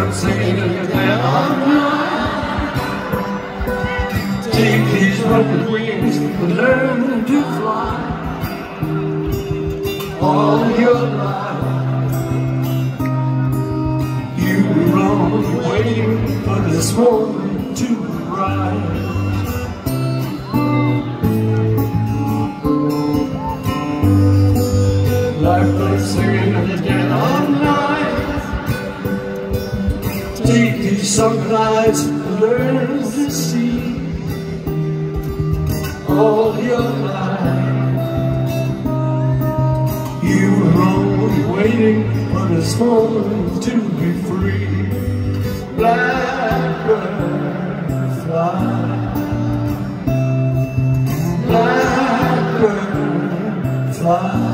Blackbird singing in the dead of night. Take these broken wings and learn to fly. All your life you were only waiting for this moment to rise. Blackbird singing in the dead of night. Take these sunken eyes and learn to see. All your life you were only waiting for this moment to be free. Blackbird fly. Blackbird fly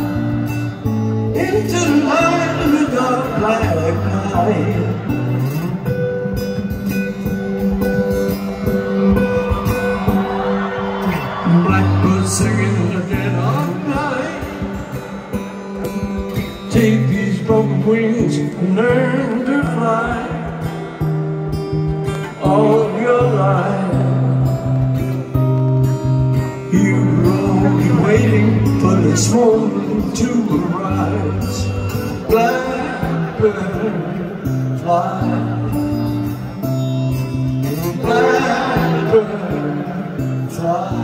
into the light of the dark black night. Blackbird singing in the dead of night. Take these broken wings and learn to fly. All of your life you were only waiting for this moment to arise. Blackbird fly. Blackbird fly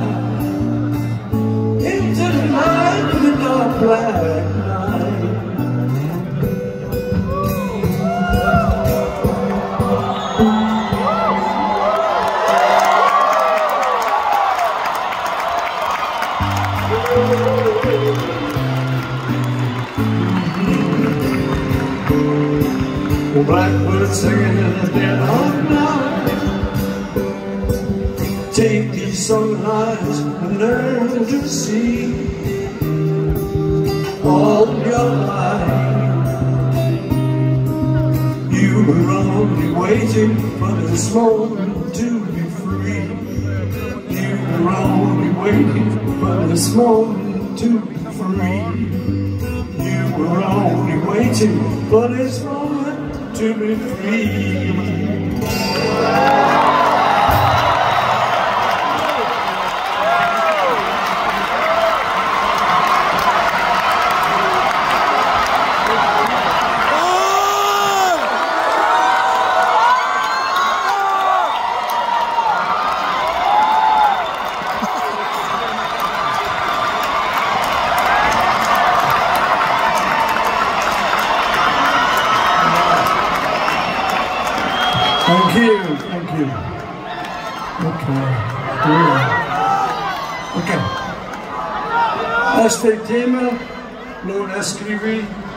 into the night of the dark black night. Blackbird singing in the dead of night. Take these sunken eyes and learn to see. All your life you were only waiting for this moment to be free. You were only waiting for this moment to be free. You were only waiting for this moment to be free. Thank you, thank you. Okay, yeah. Okay. Este tema lo escribí